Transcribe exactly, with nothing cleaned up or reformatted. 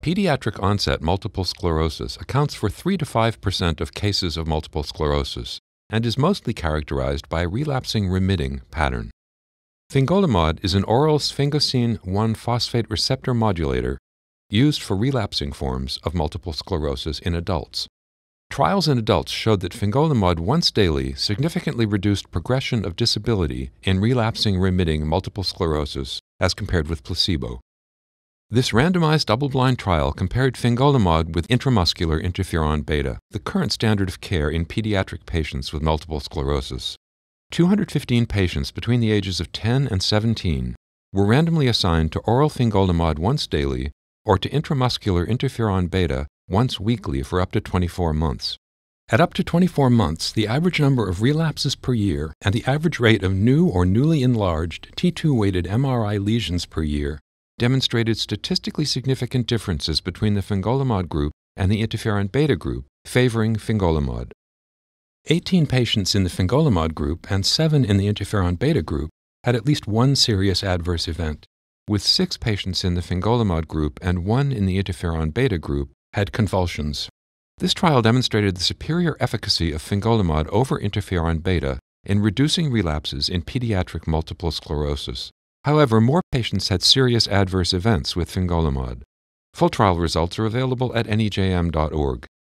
Pediatric onset multiple sclerosis accounts for three to five percent of cases of multiple sclerosis and is mostly characterized by a relapsing remitting pattern. Fingolimod is an oral sphingosine one phosphate receptor modulator used for relapsing forms of multiple sclerosis in adults. Trials in adults showed that Fingolimod once daily significantly reduced progression of disability in relapsing remitting multiple sclerosis as compared with placebo. This randomized double-blind trial compared Fingolimod with intramuscular interferon beta, the current standard of care in pediatric patients with multiple sclerosis. two hundred fifteen patients between the ages of ten and seventeen were randomly assigned to oral Fingolimod once daily or to intramuscular interferon beta once weekly for up to twenty-four months. At up to twenty-four months, the average number of relapses per year and the average rate of new or newly enlarged T two-weighted M R I lesions per year demonstrated statistically significant differences between the Fingolimod group and the interferon beta group, favoring Fingolimod. eighteen patients in the Fingolimod group and seven in the interferon beta group had at least one serious adverse event, with six patients in the Fingolimod group and one in the interferon beta group had convulsions. This trial demonstrated the superior efficacy of Fingolimod over interferon beta in reducing relapses in pediatric multiple sclerosis. However, more patients had serious adverse events with Fingolimod. Full trial results are available at N E J M dot org.